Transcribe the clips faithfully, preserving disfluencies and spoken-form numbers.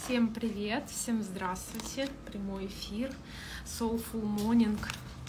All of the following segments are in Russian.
Всем привет, всем здравствуйте. Прямой эфир, Soulful Morning.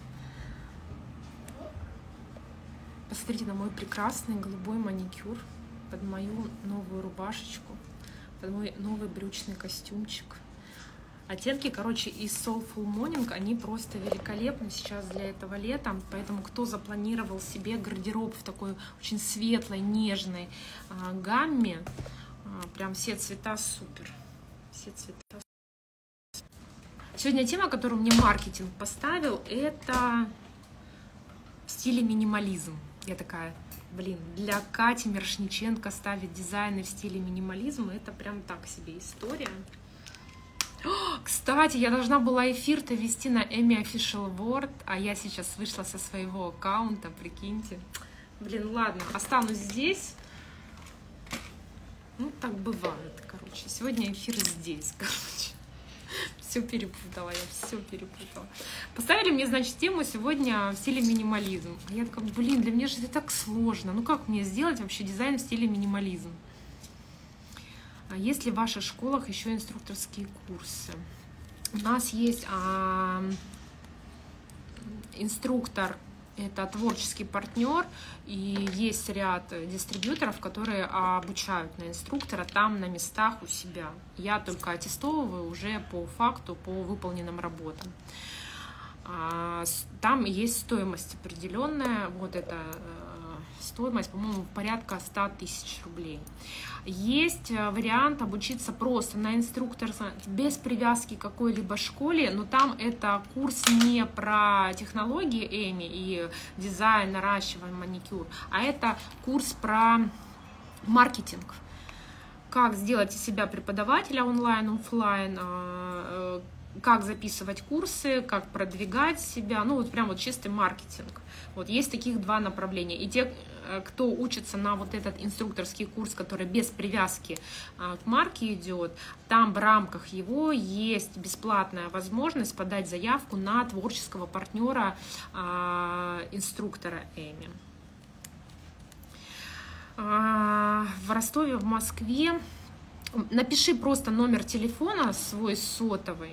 Посмотрите на мой прекрасный голубой маникюр, под мою новую рубашечку, под мой новый брючный костюмчик. Оттенки, короче, из Soulful Morning, они просто великолепны сейчас для этого лета. Поэтому, кто запланировал себе гардероб в такой очень светлой, нежной а, гамме, а, прям все цвета супер. Все цвета. Сегодня тема, которую мне маркетинг поставил, это в стиле минимализм. Я такая, блин, для Кати Мирошниченко ставить дизайны в стиле минимализм, это прям так себе история. О, кстати, я должна была эфир-то вести на Emmy Official World, а я сейчас вышла со своего аккаунта, прикиньте. Блин, ладно, останусь здесь. Ну, так бывает, короче. Сегодня эфир здесь, короче. Все перепутала, я все перепутала. Поставили мне, значит, тему сегодня в стиле минимализм. Я такая, блин, для меня же это так сложно. Ну, как мне сделать вообще дизайн в стиле минимализм? А есть ли в ваших школах еще инструкторские курсы? У нас есть а, инструктор, это творческий партнер, и есть ряд дистрибьюторов, которые обучают на инструктора там на местах у себя. Я только аттестовываю уже по факту, по выполненным работам. Там есть стоимость определенная, вот эта стоимость, по-моему, порядка ста тысяч рублей. Есть вариант обучиться просто на инструктора без привязки к какой-либо школе, но там это курс не про технологии Эми и дизайн, наращивание, маникюр, а это курс про маркетинг. Как сделать из себя преподавателя онлайн, офлайн, как записывать курсы, как продвигать себя, ну вот прям вот чистый маркетинг. Вот есть таких два направления. И те, кто учится на вот этот инструкторский курс, который без привязки к марке идет, там в рамках его есть бесплатная возможность подать заявку на творческого партнера инструктора Эми. В Ростове, в Москве напиши просто номер телефона свой сотовый,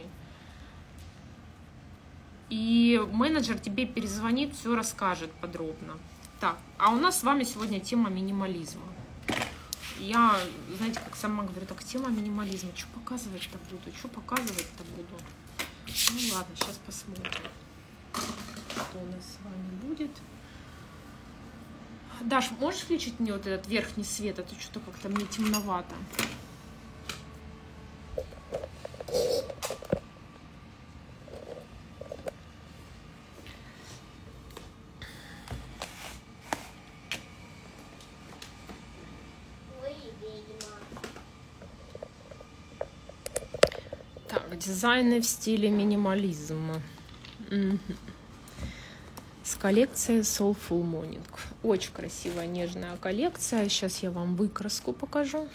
и менеджер тебе перезвонит, все расскажет подробно. Так, а у нас с вами сегодня тема минимализма. Я, знаете, как сама говорю, так, тема минимализма. Что показывать-то буду? Что показывать-то буду? Ну ладно, сейчас посмотрим, что у нас с вами будет. Даш, можешь включить мне вот этот верхний свет? Это что-то как-то мне темновато. Так, дизайны в стиле минимализма. Угу. С коллекцией Soulful Morning. Очень красивая, нежная коллекция. Сейчас я вам выкраску покажу.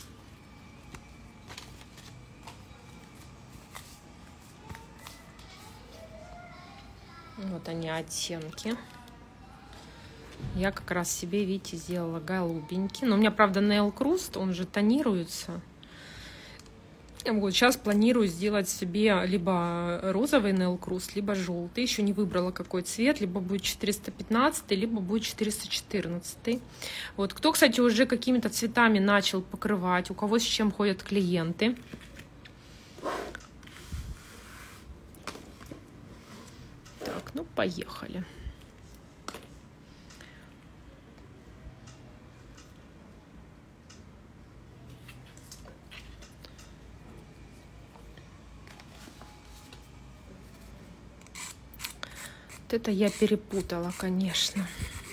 Вот они, оттенки. Я как раз себе, видите, сделала голубенький. Но у меня, правда, Nail Crust, он же тонируется. Вот сейчас планирую сделать себе либо розовый Nail Crust, либо желтый. Еще не выбрала, какой цвет. Либо будет четыреста пятнадцать, либо будет четыреста четырнадцать. Вот. Кто, кстати, уже какими-то цветами начал покрывать, у кого с чем ходят клиенты. Так, ну поехали. Вот это я перепутала, конечно.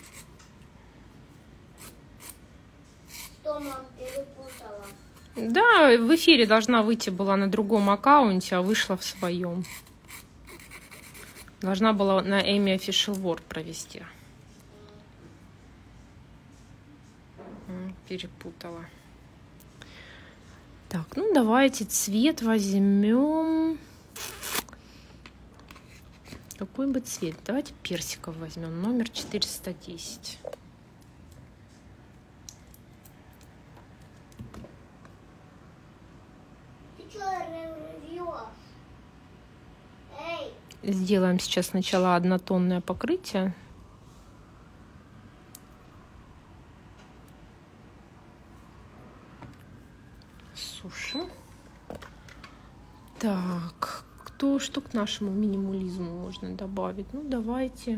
Что, мам, перепутала? Да, в эфире должна выйти была на другом аккаунте, а вышла в своем. Должна была на Emmy Official World провести. Перепутала. Так, ну давайте цвет возьмем. Какой бы цвет? Давайте персиков возьмем. Номер четыреста десять. что рвешь? Эй! Сделаем сейчас сначала однотонное покрытие. Сушим. Так, кто, что к нашему минимализму можно добавить? Ну, давайте.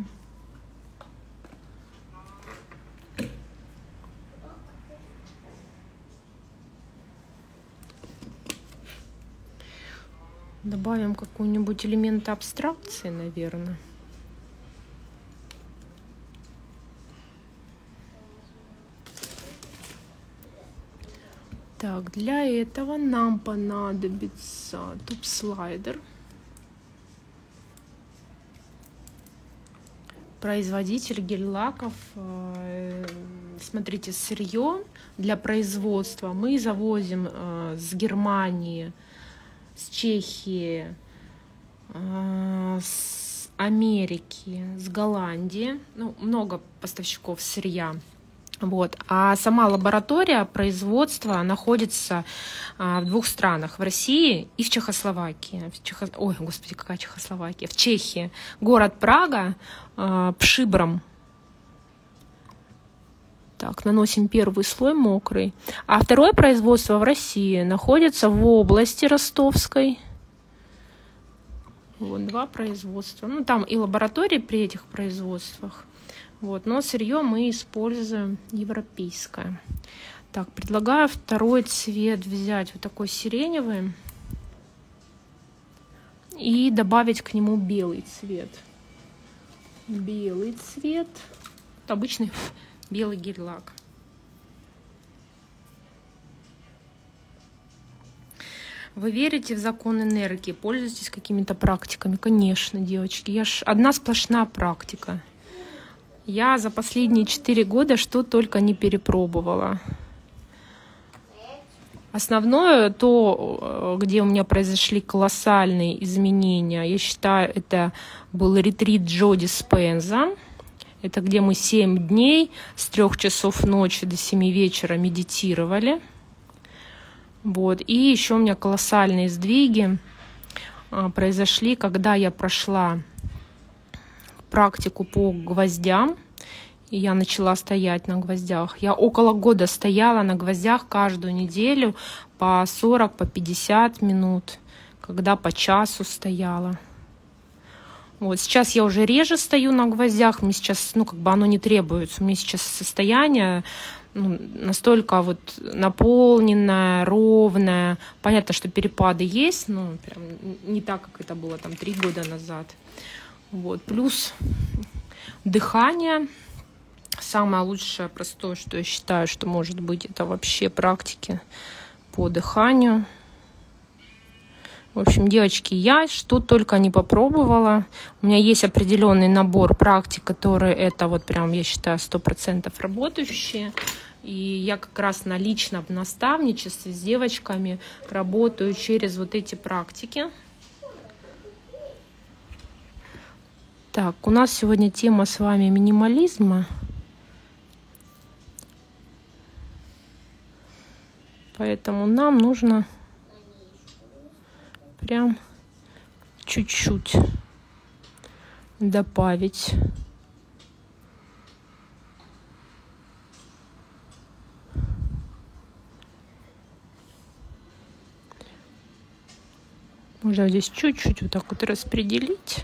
Добавим какой-нибудь элемент абстракции, наверное. Так, для этого нам понадобится туб-слайдер. Производитель гель-лаков. Смотрите, сырье для производства мы завозим с Германии, с Чехии, с Америки, с Голландии. Ну, много поставщиков сырья. Вот. А сама лаборатория производства находится а, в двух странах, в России и в Чехословакии. В Чехо... Ой, господи, какая Чехословакия? В Чехии. Город Прага, а, Пшибром. Так, наносим первый слой мокрый. А второе производство в России находится в области Ростовской. Вот два производства. Ну, там и лаборатории при этих производствах. Вот, но сырье мы используем европейское. Так, предлагаю второй цвет взять, вот такой сиреневый, и добавить к нему белый цвет. Белый цвет, обычный белый гель-лак. Вы верите в закон энергии? Пользуетесь какими-то практиками? Конечно, девочки. Я ж одна сплошная практика. Я за последние четыре года что только не перепробовала. Основное, то, где у меня произошли колоссальные изменения, я считаю, это был ретрит Джо Диспенза. Это где мы семь дней с трех часов ночи до семи вечера медитировали. Вот. И еще у меня колоссальные сдвиги произошли, когда я прошла практику по гвоздям, и я начала стоять на гвоздях. Я около года стояла на гвоздях каждую неделю по сорок, по пятьдесят минут, когда по часу стояла. Вот сейчас я уже реже стою на гвоздях, мне сейчас, ну, как бы оно не требуется. У меня сейчас состояние, ну, настолько вот наполненное, ровное. Понятно, что перепады есть, но прям не так, как это было там три года назад. Вот. Плюс дыхание. Самое лучшее, простое, что я считаю, что может быть, это вообще практики по дыханию. В общем, девочки, я что только не попробовала. У меня есть определенный набор практик, которые это вот прям, я считаю, сто процентов работающие. И я как раз на лично в наставничестве с девочками работаю через вот эти практики. Так, у нас сегодня тема с вами минимализма. Поэтому нам нужно прям чуть-чуть добавить. Можно здесь чуть-чуть вот так вот распределить.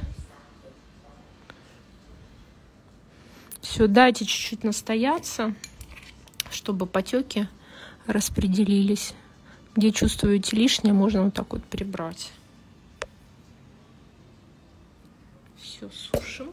Все, дайте чуть-чуть настояться, чтобы потеки распределились. Где чувствуете лишнее, можно вот так вот прибрать. Все, сушим.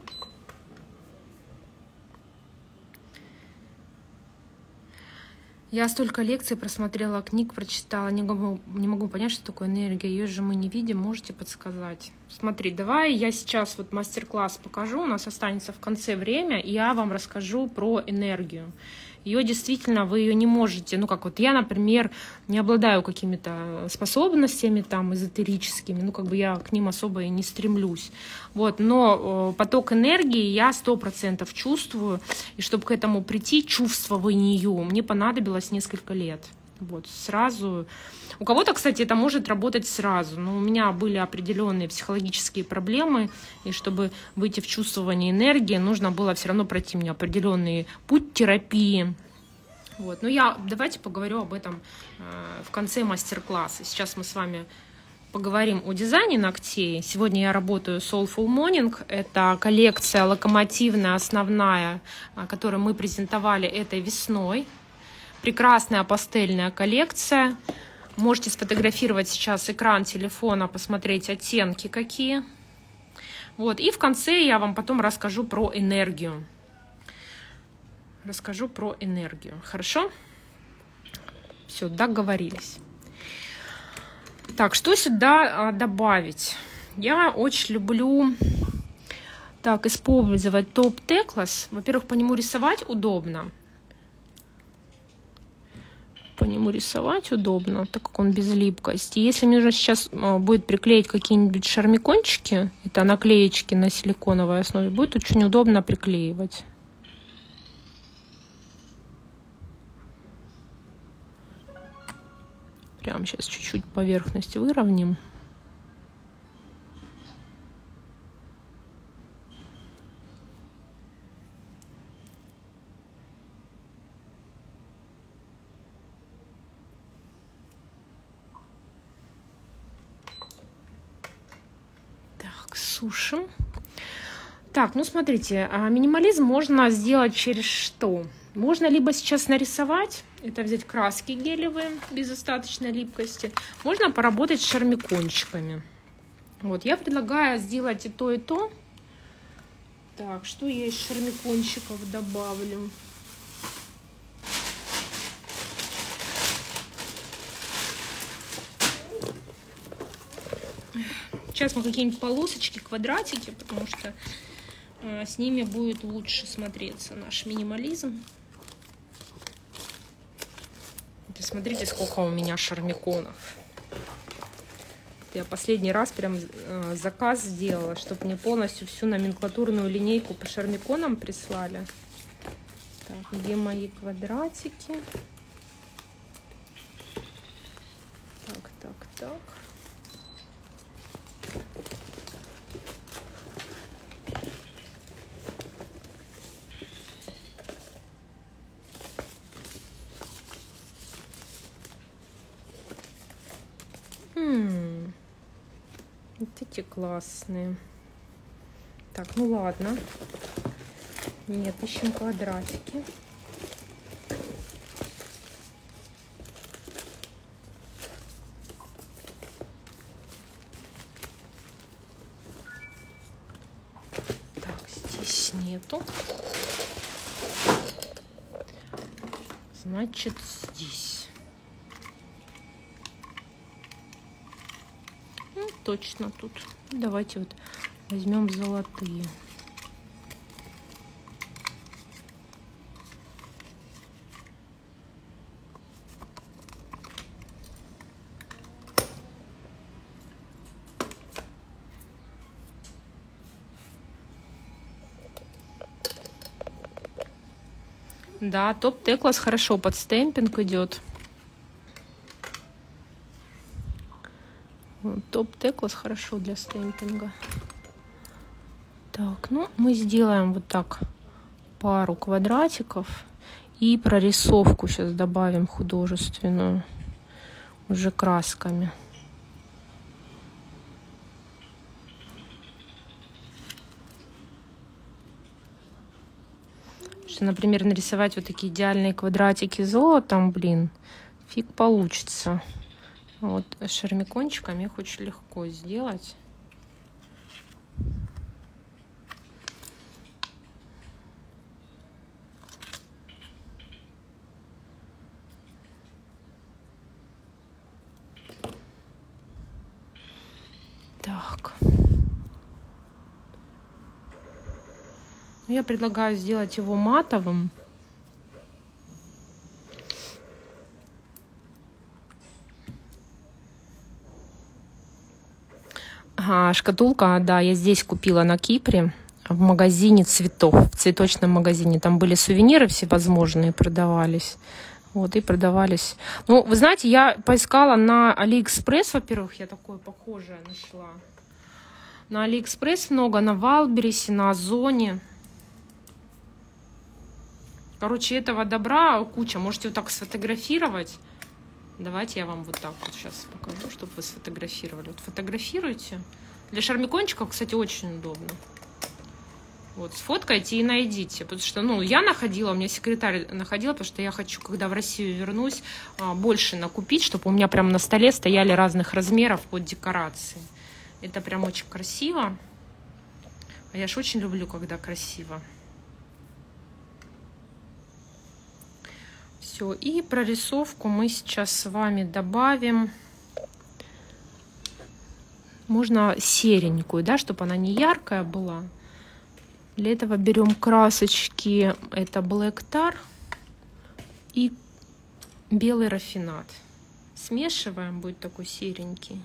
Я столько лекций просмотрела, книг прочитала, не могу, не могу понять, что такое энергия. Ее же мы не видим, можете подсказать? Смотри, давай я сейчас вот мастер-класс покажу, у нас останется в конце время, и я вам расскажу про энергию. Ее действительно, вы ее не можете, ну как вот я, например, не обладаю какими-то способностями там эзотерическими, ну как бы я к ним особо и не стремлюсь. Вот, но э, поток энергии я сто процентов чувствую, и чтобы к этому прийти, чувствованию, мне понадобилось несколько лет. Вот, сразу. У кого-то, кстати, это может работать сразу, но у меня были определенные психологические проблемы, и чтобы выйти в чувствование энергии, нужно было все равно пройти мне определенный путь терапии. Вот. Но я давайте поговорю об этом э, в конце мастер-класса. Сейчас мы с вами поговорим о дизайне ногтей. Сегодня я работаю Soulful Morning. Это коллекция локомотивная, основная, которую мы презентовали этой весной. Прекрасная пастельная коллекция. Можете сфотографировать сейчас экран телефона, посмотреть оттенки какие. Вот. И в конце я вам потом расскажу про энергию. Расскажу про энергию. Хорошо? Все, договорились. Так, что сюда а, добавить? Я очень люблю так, использовать Top Teclas. Во-первых, по нему рисовать удобно. По нему рисовать удобно, так как он без липкости. Если мне уже сейчас будет приклеить какие-нибудь шармикончики, это наклеечки на силиконовой основе, будет очень удобно приклеивать. Прямо сейчас чуть-чуть поверхность выровняем. Так, сушим. Так, ну смотрите, минимализм можно сделать через что? Можно либо сейчас нарисовать, это взять краски гелевые без остаточной липкости. Можно поработать с шармикончиками. Вот, я предлагаю сделать и то, и то. Так, что я из шармикончиков добавлю? Сейчас мы какие-нибудь полосочки, квадратики, потому что э, с ними будет лучше смотреться наш минимализм. Смотрите, сколько у меня шармиконов. Я последний раз прям э, заказ сделала, чтобы мне полностью всю номенклатурную линейку по шармиконам прислали. Так, где мои квадратики? Так, так, так. М-м, вот эти классные. Так, ну ладно. Нет, ищем квадратики. Так, здесь нету. Значит, здесь. Точно тут. Давайте вот возьмем золотые. Да, Top Teclas хорошо под стемпинг идет. Top Teclas хорошо для стемпинга. Так, ну мы сделаем вот так пару квадратиков и прорисовку сейчас добавим художественную уже красками. Что, например, нарисовать вот такие идеальные квадратики золотом, блин, фиг получится. Вот с шармикончиками их очень легко сделать. Так. Я предлагаю сделать его матовым. А, шкатулка, да, я здесь купила на Кипре, в магазине цветов, в цветочном магазине. Там были сувениры всевозможные, продавались. Вот, и продавались. Ну, вы знаете, я поискала на Алиэкспресс, во-первых, я такое похожее нашла. На Алиэкспресс много, на Вайлдберрисе, на Озоне. Короче, этого добра куча. Можете вот так сфотографировать. Давайте я вам вот так вот сейчас покажу, чтобы вы сфотографировали. Вот фотографируйте. Для шармикончиков, кстати, очень удобно. Вот, сфоткайте и найдите. Потому что, ну, я находила, у меня секретарь находила, потому что я хочу, когда в Россию вернусь, больше накупить, чтобы у меня прям на столе стояли разных размеров под декорации. Это прям очень красиво. А я ж очень люблю, когда красиво. Все, и прорисовку мы сейчас с вами добавим. Можно серенькую, да, чтобы она не яркая была. Для этого берем красочки, это Black Tar и белый рафинат. Смешиваем, будет такой серенький.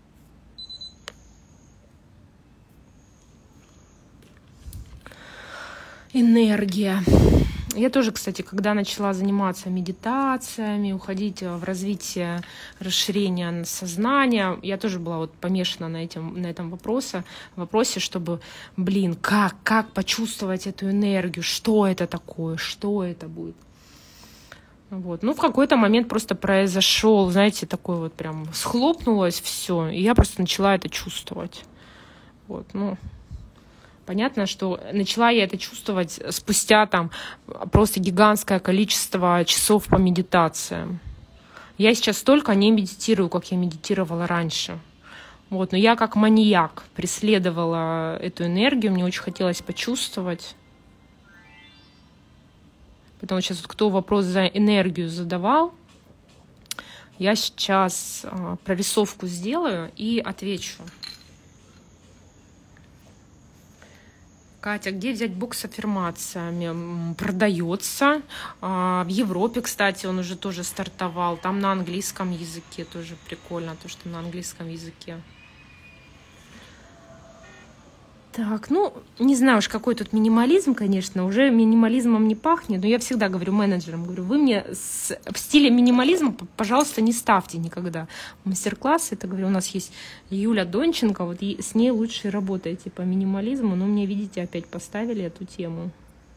Энергия. Я тоже, кстати, когда начала заниматься медитациями, уходить в развитие, расширение сознания, я тоже была вот помешана на, этим, на этом вопросе, вопросе, чтобы, блин, как, как почувствовать эту энергию, что это такое, что это будет. Вот. Ну, в какой-то момент просто произошел, знаете, такой вот прям схлопнулось все, и я просто начала это чувствовать. Вот, ну... Понятно, что начала я это чувствовать спустя там просто гигантское количество часов по медитациям. Я сейчас столько не медитирую, как я медитировала раньше. Вот, но я как маньяк преследовала эту энергию, мне очень хотелось почувствовать. Поэтому сейчас вот кто вопрос за энергию задавал, я сейчас а, прорисовку сделаю и отвечу. Катя, где взять бокс с аффирмациями? Продается. В Европе, кстати, он уже тоже стартовал. Там на английском языке тоже прикольно, то, что на английском языке. Так, ну, не знаю уж, какой тут минимализм, конечно, уже минимализмом не пахнет, но я всегда говорю менеджерам, говорю, вы мне с, в стиле минимализма, пожалуйста, не ставьте никогда мастер-классы. Это, говорю, у нас есть Юля Донченко, вот с ней лучше работаете по минимализму, но мне, видите, опять поставили эту тему.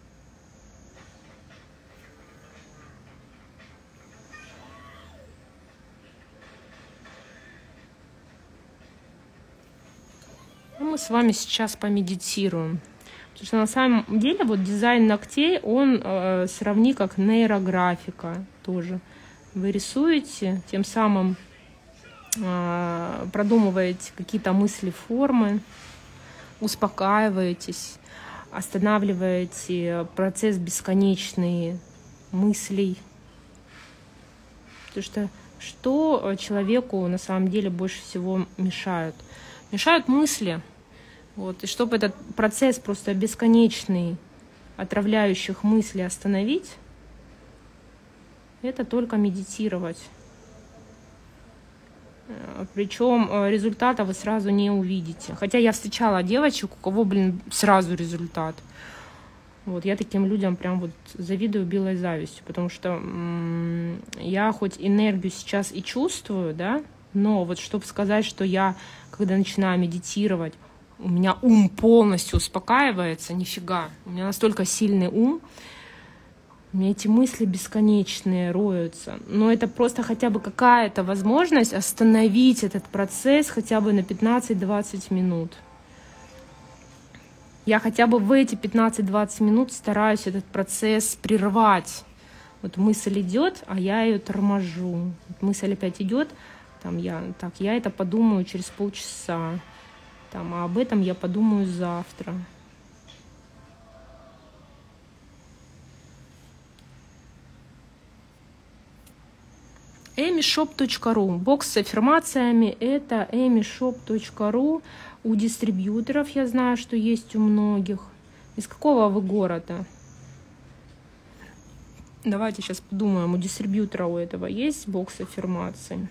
Мы с вами сейчас помедитируем. Потому что на самом деле вот дизайн ногтей, он э, сравни как нейрографика тоже. Вы рисуете, тем самым э, продумываете какие-то мысли, формы, успокаиваетесь, останавливаете процесс бесконечный мыслей. Потому что что человеку на самом деле больше всего мешают? Мешают мысли. Вот. И чтобы этот процесс просто бесконечный отравляющих мыслей остановить, это только медитировать. Причем результата вы сразу не увидите. Хотя я встречала девочек, у кого, блин, сразу результат. Вот, я таким людям прям вот завидую белой завистью, потому что м- я хоть энергию сейчас и чувствую, да, но вот чтобы сказать, что я, когда начинаю медитировать, у меня ум полностью успокаивается, нифига. У меня настолько сильный ум, у меня эти мысли бесконечные роются. Но это просто хотя бы какая-то возможность остановить этот процесс хотя бы на пятнадцать-двадцать минут. Я хотя бы в эти пятнадцать-двадцать минут стараюсь этот процесс прервать. Вот мысль идет, а я ее торможу. Вот мысль опять идет, там я, так, я это подумаю через полчаса. Там, а об этом я подумаю завтра. эмишоп точка ру. Бокс с аффирмациями — это эмишоп точка ру. У дистрибьюторов я знаю, что есть у многих. Из какого вы города? Давайте сейчас подумаем, у дистрибьютора у этого есть бокс аффирмаций?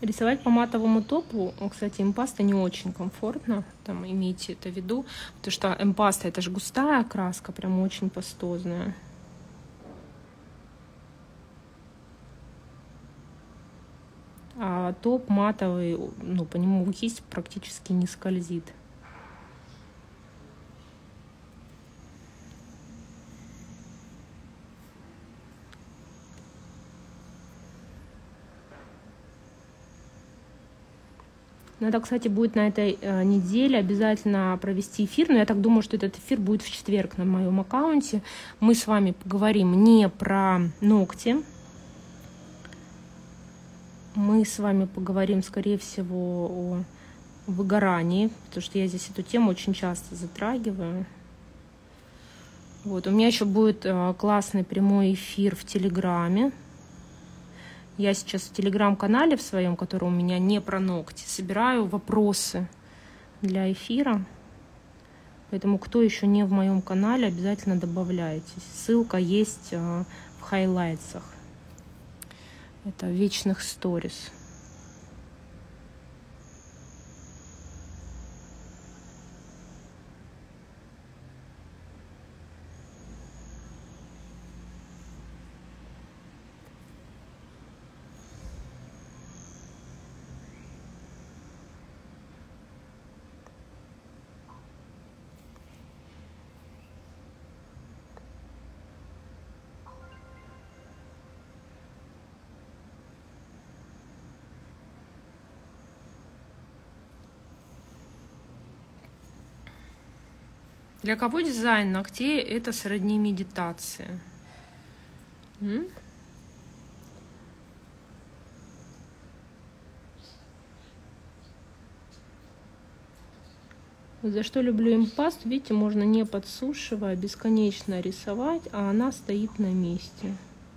Рисовать по матовому топу, кстати, эмпаста не очень комфортно, там имейте это в виду, потому что эмпаста это же густая краска, прям очень пастозная. А топ матовый, ну, по нему кисть практически не скользит. Надо, кстати, будет на этой э, неделе обязательно провести эфир, но я так думаю, что этот эфир будет в четверг на моем аккаунте. Мы с вами поговорим не про ногти. Мы с вами поговорим, скорее всего, о выгорании, потому что я здесь эту тему очень часто затрагиваю. Вот. У меня еще будет э, классный прямой эфир в Телеграме. Я сейчас в Телеграм-канале в своем, который у меня не про ногти, собираю вопросы для эфира. Поэтому, кто еще не в моем канале, обязательно добавляйтесь. Ссылка есть в хайлайтсах. Это вечных сторис. Для кого дизайн ногтей это сродни медитации? М? За что люблю эмпаст? Видите, можно не подсушивая, бесконечно рисовать, а она стоит на месте.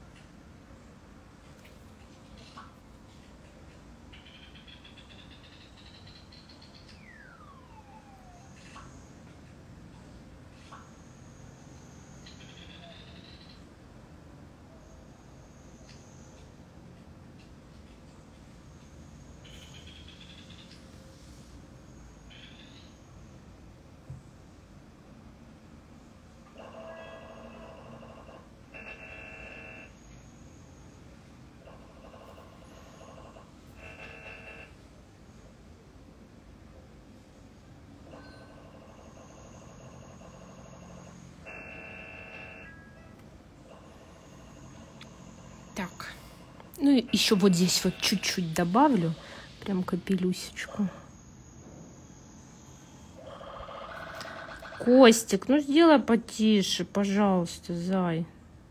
Так, ну и еще вот здесь вот чуть-чуть добавлю, прям капелюсечку. Костик, ну сделай потише, пожалуйста, зай.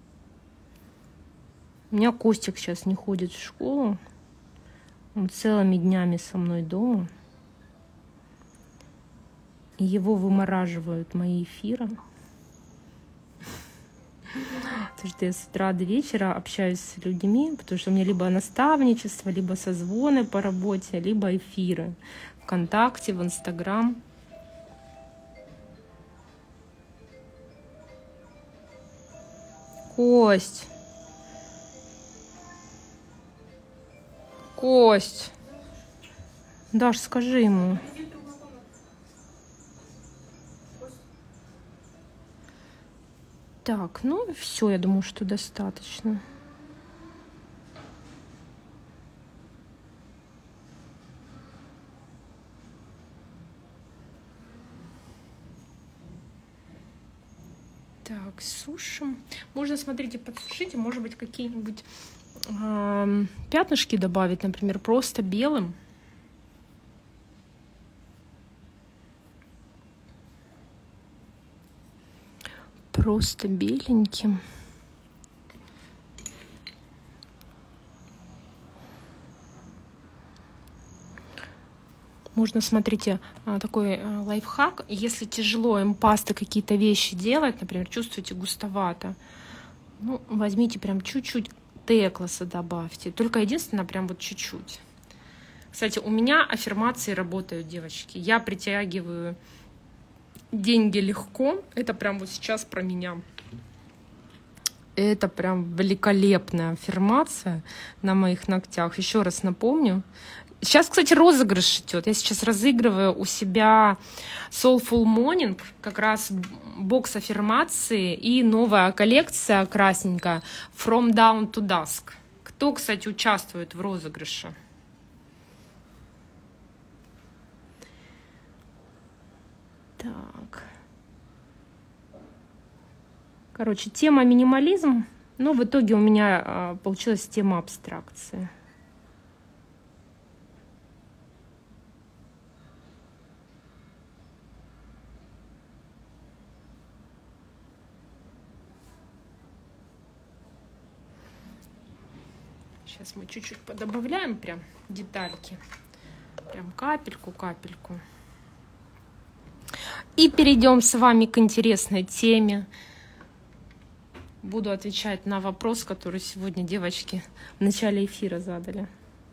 У меня Костик сейчас не ходит в школу, он целыми днями со мной дома. И его вымораживают мои эфиры. Потому что я с утра до вечера общаюсь с людьми, потому что у меня либо наставничество, либо созвоны по работе, либо эфиры ВКонтакте, в Инстаграм. Кость. Кость. Даш, скажи ему. Так, ну все, я думаю, что достаточно. Так, сушим. Можно, смотрите, подсушить, может быть, какие-нибудь э, пятнышки добавить, например, просто белым. Просто беленьким. Можно, смотрите, такой лайфхак. Если тяжело эмпасты какие-то вещи делать, например, чувствуете густовато, ну, возьмите прям чуть-чуть текласа добавьте. Только единственное, прям вот чуть-чуть. Кстати, у меня аффирмации работают, девочки. Я притягиваю деньги легко. Это прям вот сейчас про меня. Это прям великолепная аффирмация на моих ногтях. Еще раз напомню. Сейчас, кстати, розыгрыш идет. Я сейчас разыгрываю у себя Soulful Morning, как раз бокс аффирмации и новая коллекция красненькая From Dawn to Dusk. Кто, кстати, участвует в розыгрыше? Так. Короче, тема минимализм, но в итоге у меня а, получилась тема абстракции. Сейчас мы чуть-чуть подобавляем прям детальки. Прям капельку-капельку. И перейдем с вами к интересной теме. Буду отвечать на вопрос, который сегодня девочки в начале эфира задали.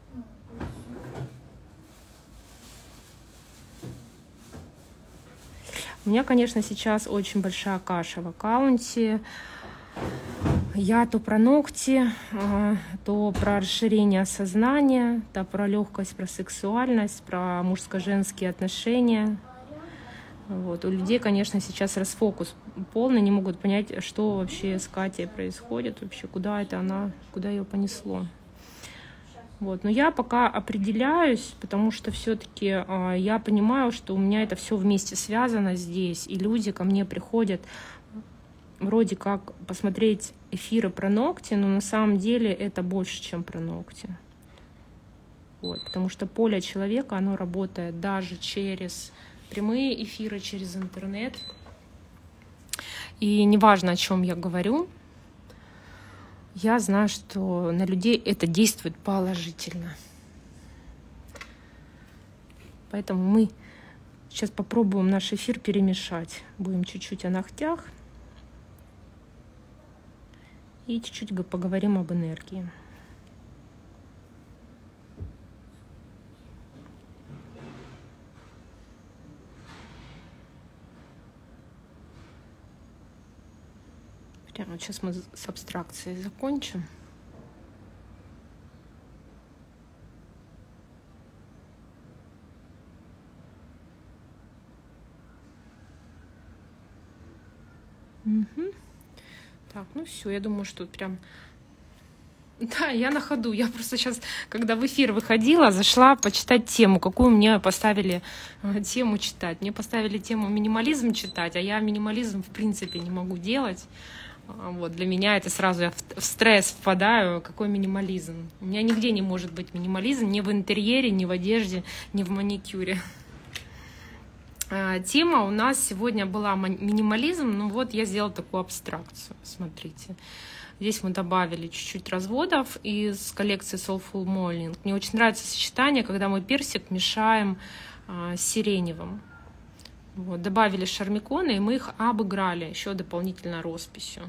У меня, конечно, сейчас очень большая каша в аккаунте. Я то про ногти, то про расширение сознания, то про легкость, про сексуальность, про мужско-женские отношения. Вот. У людей, конечно, сейчас расфокус полный, не могут понять, что вообще с Катей происходит, вообще куда это она, куда ее понесло. Вот. Но я пока определяюсь, потому что все-таки э, я понимаю, что у меня это все вместе связано здесь, и люди ко мне приходят вроде как посмотреть эфиры про ногти, но на самом деле это больше, чем про ногти. Вот. Потому что поле человека, оно работает даже через прямые эфиры, через интернет. И неважно, о чем я говорю, я знаю, что на людей это действует положительно. Поэтому мы сейчас попробуем наш эфир перемешать. Будем чуть-чуть о ногтях и чуть-чуть поговорим об энергии. Прямо сейчас мы с абстракцией закончим. Угу. Так, ну все, я думаю, что прям... Да, я на ходу. Я просто сейчас, когда в эфир выходила, зашла почитать тему, какую мне поставили тему читать. Мне поставили тему минимализм читать, а я минимализм в принципе не могу делать. Вот, для меня это сразу я в стресс впадаю. Какой минимализм? У меня нигде не может быть минимализм, ни в интерьере, ни в одежде, ни в маникюре. Тема у нас сегодня была минимализм. Ну вот я сделала такую абстракцию. Смотрите. Здесь мы добавили чуть-чуть разводов из коллекции Soulful Morning. Мне очень нравится сочетание, когда мы персик мешаем а, с сиреневым. Вот, добавили шармиконы, и мы их обыграли еще дополнительно росписью.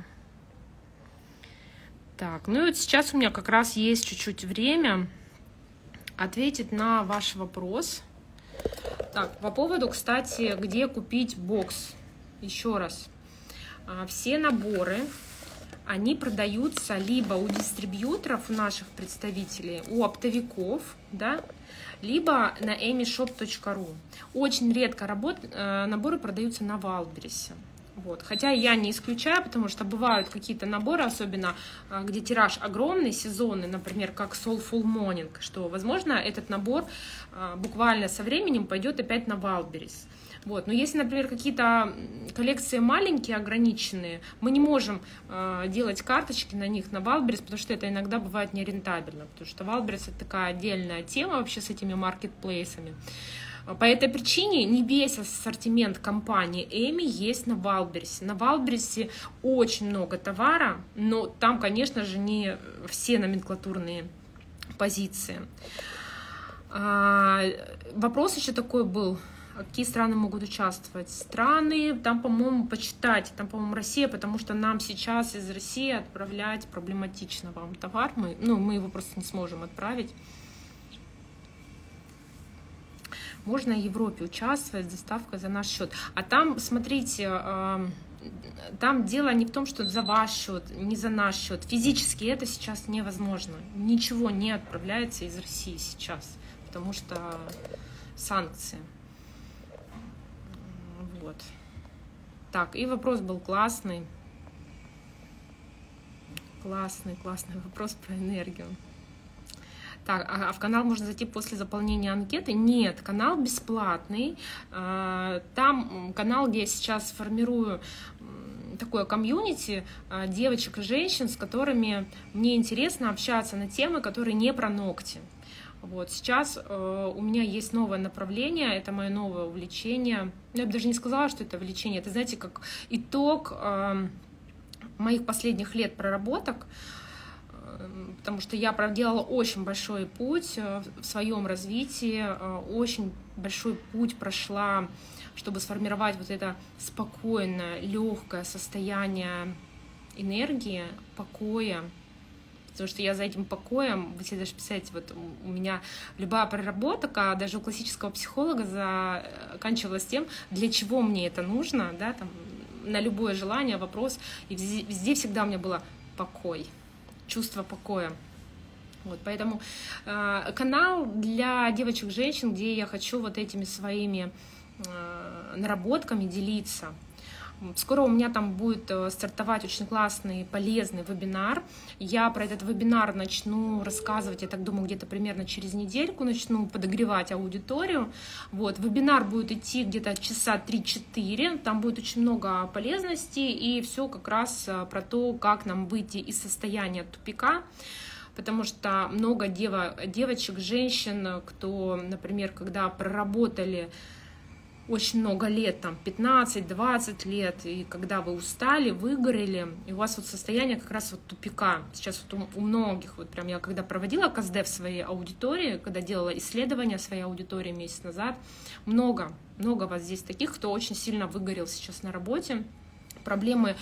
Так, ну и вот сейчас у меня как раз есть чуть-чуть время ответить на ваш вопрос. Так, по поводу, кстати, где купить бокс. Еще раз. Все наборы, они продаются либо у дистрибьюторов, у наших представителей, у оптовиков, да, либо на эми шоп точка ру. Очень редко работ... наборы продаются на Wildberries. Вот. Хотя я не исключаю, потому что бывают какие-то наборы, особенно где тираж огромный, сезонный, например, как Soulful Morning, что, возможно, этот набор буквально со временем пойдет опять на Wildberries. Вот. Но если, например, какие-то коллекции маленькие, ограниченные, мы не можем э, делать карточки на них на Wildberries, потому что это иногда бывает нерентабельно, потому что Wildberries — это такая отдельная тема вообще с этими маркетплейсами. По этой причине не весь ассортимент компании эми есть на Wildberries. На Wildberries очень много товара, но там, конечно же, не все номенклатурные позиции. А, вопрос еще такой был: какие страны могут участвовать? Страны, там, по-моему, почитайте, там, по-моему, Россия, потому что нам сейчас из России отправлять проблематично вам товар. Мы, ну, мы его просто не сможем отправить. Можно в Европе участвовать, доставка за наш счет. А там, смотрите, там дело не в том, что за ваш счет, не за наш счет. Физически это сейчас невозможно. Ничего не отправляется из России сейчас. потому что санкции. Вот. Так, и вопрос был классный. Классный, классный вопрос про энергию. Так, а в канал можно зайти после заполнения анкеты? Нет, канал бесплатный. Там канал, где я сейчас формирую такое комьюнити девочек и женщин, с которыми мне интересно общаться на темы, которые не про ногти. Вот сейчас у меня есть новое направление, это мое новое увлечение. Я бы даже не сказала, что это увлечение. Это, знаете, как итог моих последних лет проработок, потому что я проделала очень большой путь в своем развитии, очень большой путь прошла, чтобы сформировать вот это спокойное, легкое состояние энергии, покоя. Потому что я за этим покоем, вы себе даже представляете, вот у меня любая проработка, даже у классического психолога, заканчивалась тем, для чего мне это нужно, да, там, на любое желание, вопрос, и везде, везде всегда у меня было покой, чувство покоя. Вот, поэтому э, канал для девочек, женщин, где я хочу вот этими своими э, наработками делиться. Скоро у меня там будет стартовать очень классный, полезный вебинар. Я про этот вебинар начну рассказывать, я так думаю, где-то примерно через недельку начну подогревать аудиторию. Вот, вебинар будет идти где-то часа три-четыре, там будет очень много полезностей и все как раз про то, как нам выйти из состояния тупика. Потому что много дева, девочек, женщин, кто, например, когда проработали очень много лет, там пятнадцать-двадцать лет, и когда вы устали, выгорели, и у вас вот состояние как раз вот тупика. Сейчас вот у, у многих, вот прям я когда проводила КСД в своей аудитории, когда делала исследования своей аудитории месяц назад, много, много вас здесь таких, кто очень сильно выгорел сейчас на работе. Проблемы,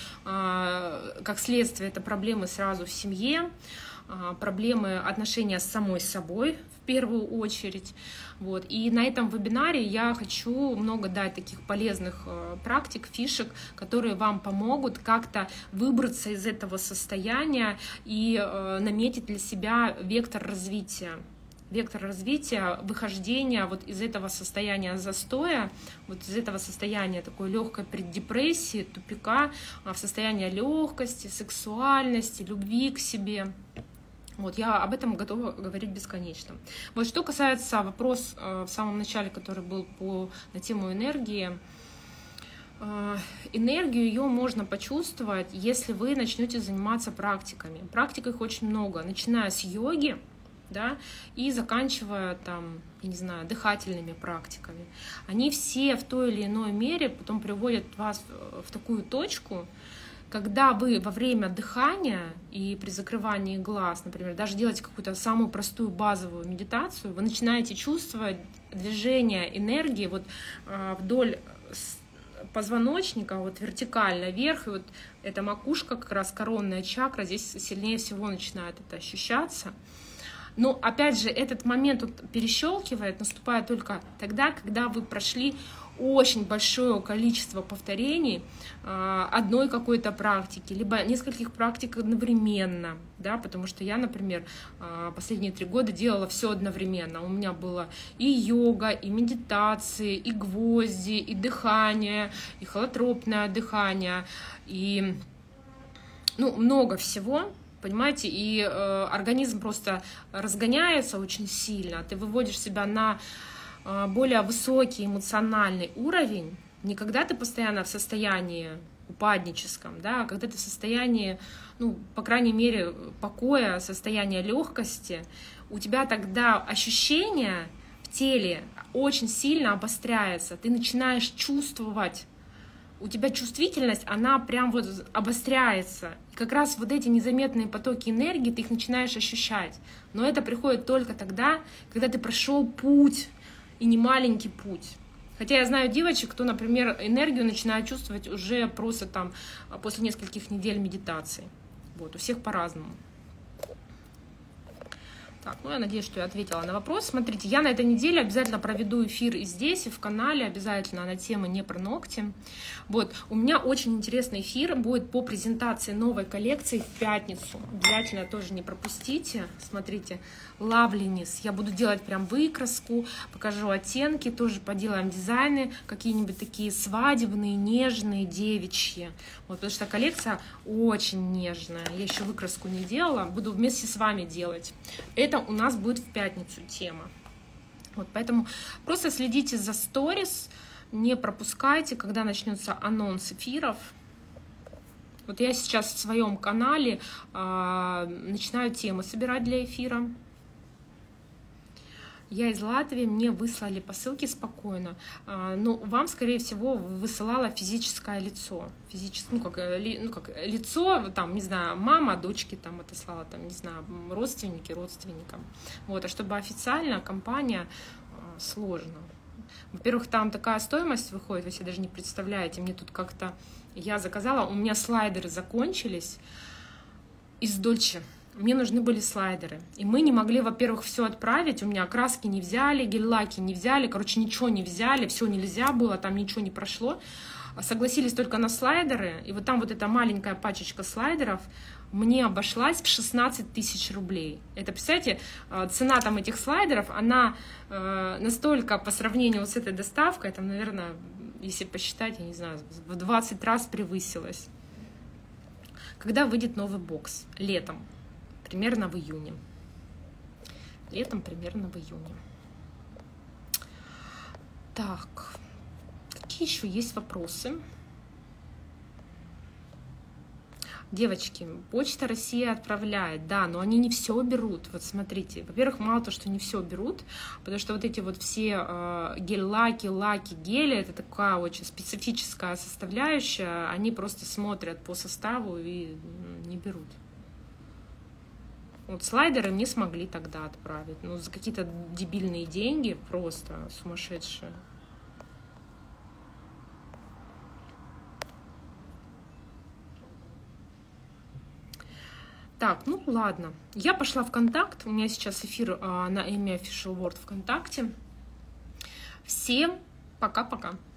как следствие, это проблемы сразу в семье, проблемы отношения с самой собой в первую очередь. Вот. И на этом вебинаре я хочу много дать таких полезных практик, фишек, которые вам помогут как-то выбраться из этого состояния и наметить для себя вектор развития. Вектор развития, выхождения вот из этого состояния застоя, вот из этого состояния такой легкой преддепрессии, тупика, в состояние легкости, сексуальности, любви к себе. Вот, я об этом готова говорить бесконечно. Вот что касается вопроса э, в самом начале, который был по, на тему энергии. Э, энергию ее можно почувствовать, если вы начнете заниматься практиками. Практик их очень много, начиная с йоги, да, и заканчивая там, я не знаю, дыхательными практиками. Они все в той или иной мере потом приводят вас в такую точку, когда вы во время дыхания и при закрывании глаз, например, даже делаете какую-то самую простую базовую медитацию, вы начинаете чувствовать движение энергии вот вдоль позвоночника, вот вертикально вверх, и вот эта макушка, как раз коронная чакра, здесь сильнее всего начинает это ощущаться. Но опять же, этот момент вот перещелкивает, наступает только тогда, когда вы прошли очень большое количество повторений э, одной какой-то практики, либо нескольких практик одновременно, да, потому что я, например, э, последние три года делала все одновременно. У меня было и йога, и медитации, и гвозди, и дыхание, и холотропное дыхание, и ну, много всего. Понимаете, и э, организм просто разгоняется очень сильно, ты выводишь себя на э, более высокий эмоциональный уровень, не когда ты постоянно в состоянии упадническом, да, а когда ты в состоянии, ну, по крайней мере, покоя, состояния легкости, у тебя тогда ощущение в теле очень сильно обостряется, ты начинаешь чувствовать, у тебя чувствительность, она прям вот обостряется. И как раз вот эти незаметные потоки энергии, ты их начинаешь ощущать. Но это приходит только тогда, когда ты прошел путь, и не маленький путь. Хотя я знаю девочек, кто, например, энергию начинает чувствовать уже просто там после нескольких недель медитации. Вот, у всех по-разному. Так, ну я надеюсь, что я ответила на вопрос. Смотрите, я на этой неделе обязательно проведу эфир и здесь, и в канале, обязательно на тему не про ногти. Вот, у меня очень интересный эфир будет по презентации новой коллекции в пятницу. Обязательно тоже не пропустите. Смотрите, Loveliness. Я буду делать прям выкраску, покажу оттенки, тоже поделаем дизайны, какие-нибудь такие свадебные, нежные, девичьи. Вот, потому что коллекция очень нежная. Я еще выкраску не делала, буду вместе с вами делать. Это у нас будет в пятницу тема. Вот, поэтому просто следите за сторис, не пропускайте, когда начнется анонс эфиров. Вот я сейчас в своем канале э, начинаю темы собирать для эфира. Я из Латвии, мне выслали посылки спокойно, но вам, скорее всего, высылало физическое лицо. Физическое, ну, как, ну, как лицо, там, не знаю, мама, дочки там отослала, там, не знаю, родственники родственникам. Вот, а чтобы официально компания, сложно. Во-первых, там такая стоимость выходит, вы себе даже не представляете. Мне тут как-то, я заказала, у меня слайдеры закончились из Дольче. Мне нужны были слайдеры, и мы не могли, во-первых, все отправить, у меня краски не взяли, гель-лаки не взяли, короче, ничего не взяли, все нельзя было, там ничего не прошло. Согласились только на слайдеры, и вот там вот эта маленькая пачечка слайдеров мне обошлась в шестнадцать тысяч рублей. Это, представляете, цена там этих слайдеров, она настолько по сравнению с этой доставкой, там, наверное, если посчитать, я не знаю, в двадцать раз превысилась. Когда выйдет новый бокс? Летом. Примерно в июне. Летом примерно в июне. Так, какие еще есть вопросы? Девочки, Почта России отправляет, да, но они не все берут. Вот смотрите, во-первых, мало то, что не все берут, потому что вот эти вот все э, гель-лаки, лаки, гели, это такая очень специфическая составляющая, они просто смотрят по составу и не берут. Вот слайдеры не смогли тогда отправить. Ну, за какие-то дебильные деньги, просто сумасшедшие. Так, ну ладно. Я пошла в контакт. У меня сейчас эфир а, на Amy Official World ВКонтакте. Всем пока-пока.